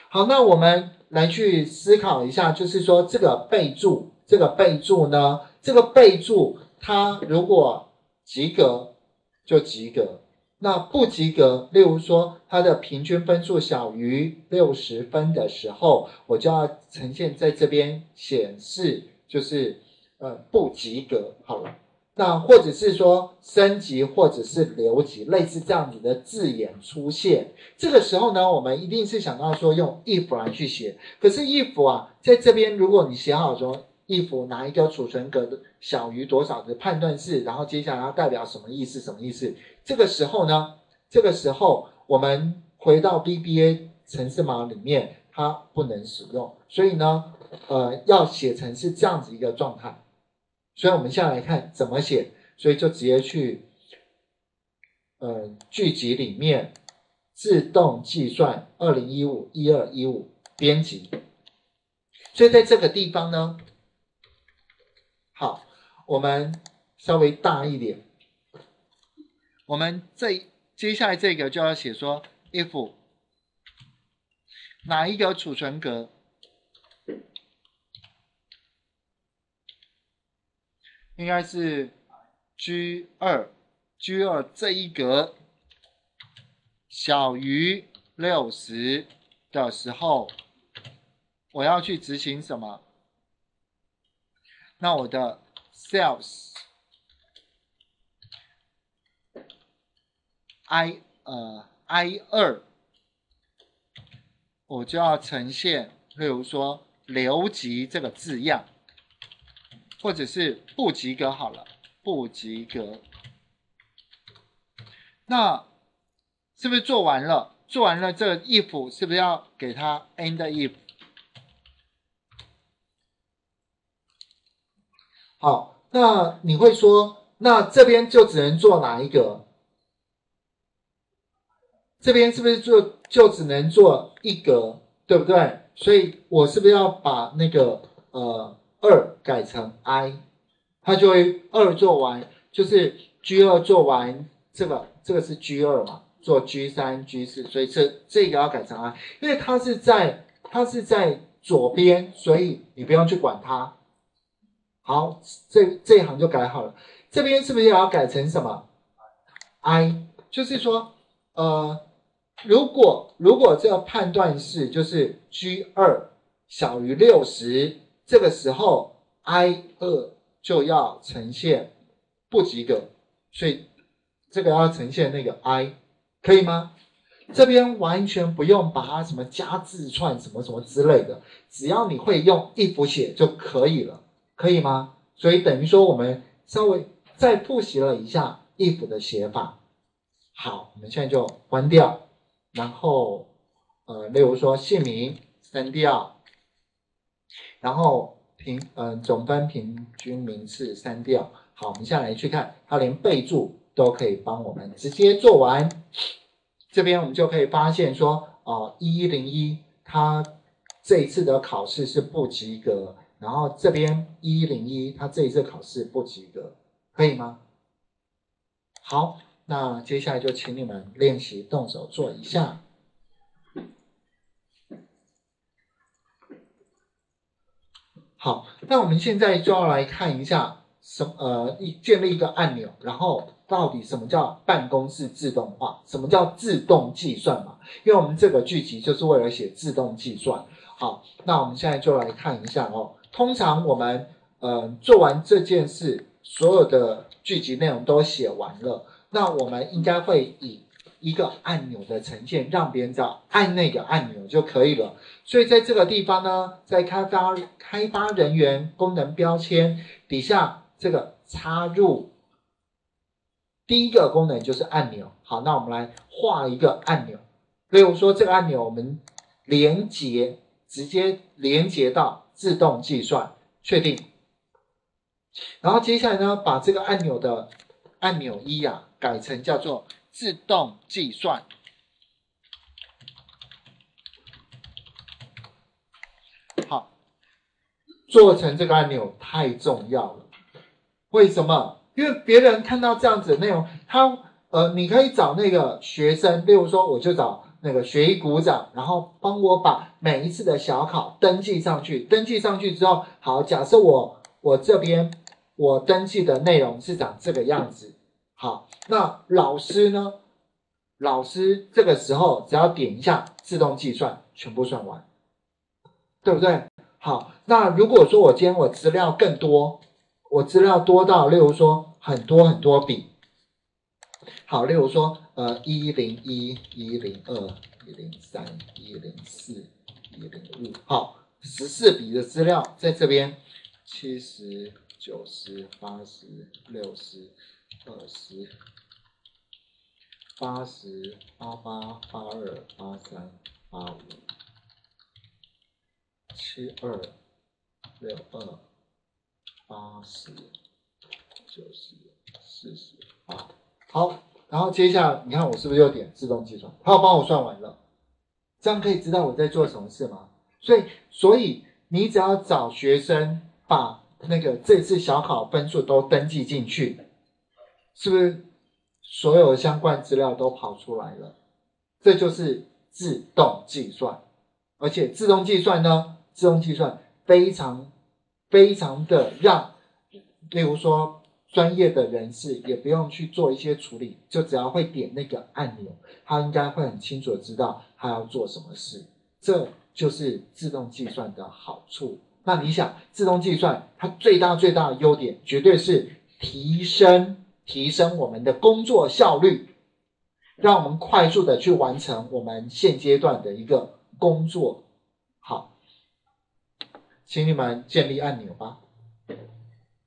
好，那我们来去思考一下，就是说这个备注呢，这个备注它如果及格就及格，那不及格，例如说它的平均分数小于60分的时候，我就要呈现在这边显示就是不及格好了。那或者是说升级或者是留级，类似这样子的字眼出现，这个时候呢，我们一定是想到说用 if 来去写。可是 if 啊，在这边如果你写好说 if 哪一个储存格的小于多少的判断式，然后接下来它代表什么意思？这个时候呢，我们回到 VBA 程式码里面，它不能使用，所以呢，要写成是这样子一个状态。所以我们现在来看怎么写，所以就直接去句集里面自动计算2015-12-15编辑。所以在这个地方呢，好，我们稍微大一点，我们接下来这个就要写说 if 哪一个储存格应该是 G2 这一格小于60的时候，我要去执行什么？那我的 cells I2 我就要呈现，例如说留级这个字样，或者是不及格好了，不及格。那是不是做完了？做完了这个 if 是不是要给它 end if？ 好，那你会说，那这边就只能做哪一个？这边是不是就只能做一格，对不对？所以我是不是要把那个2改成 I， 它就会2做完，就是 G2 做完，这个是 G2 嘛，做 G3、G4， 所以这个要改成 I， 因为它是在左边，所以你不用去管它。好，这一行就改好了。这边是不是也要改成什么 I？ 就是说如果这个判断式就是 G2 小于60，这个时候 I2 就要呈现不及格，所以这个要呈现那个 I， 可以吗？这边完全不用把它什么加字串什么什么之类的，只要你会用 if 写就可以了，可以吗？所以等于说我们稍微再复习了一下 if 的写法。好，我们现在就关掉，然后例如说姓名删掉，然后总分平均名次删掉。好，我们下来去看，它连备注都可以帮我们直接做完。这边我们就可以发现说，1101它这一次的考试是不及格，然后这边1101它这一次考试不及格，可以吗？好，那接下来就请你们练习动手做一下。好，那我们现在就要来看一下建立一个按钮，然后到底什么叫办公室自动化，什么叫自动计算嘛？因为我们这个句集就是为了写自动计算。好，那我们现在就来看一下哦。通常我们做完这件事，所有的句集内容都写完了，那我们应该会以一个按钮的呈现，让别人知道按那个按钮就可以了。所以在这个地方呢，在开发人员功能标签底下，这个插入第一个功能就是按钮。好，那我们来画一个按钮，例如说这个按钮我们直接连接到自动计算，确定。然后接下来呢，把这个按钮的按钮1改成叫做自动计算。好，做成这个按钮太重要了。为什么？因为别人看到这样子的内容，你可以找那个学生，例如说我就找那个学艺股长，然后帮我把每一次的小考登记上去。登记上去之后，好，假设我这边我登记的内容是长这个样子。好，那老师呢？老师这个时候只要点一下自动计算，全部算完，对不对？好，那如果说我今天我资料更多，我资料多到例如说很多很多笔，好，例如说101、102、103、104、105，好，14笔的资料在这边，70、90、80、60、20、80、88、82、83、85、72、62、80、90、40，好，然后接下来你看我是不是又点自动计算，它帮我算完了，这样可以知道我在做什么事吗？所以你只要找学生把那个这次小考分数都登记进去，是不是所有相关资料都跑出来了？这就是自动计算。而且自动计算呢，自动计算非常的让，例如说专业的人士也不用去做一些处理，就只要会点那个按钮，他应该会很清楚的知道他要做什么事。这就是自动计算的好处。那你想，自动计算它最大的优点绝对是提升我们的工作效率，让我们快速的去完成我们现阶段的一个工作。好，请你们建立按钮吧。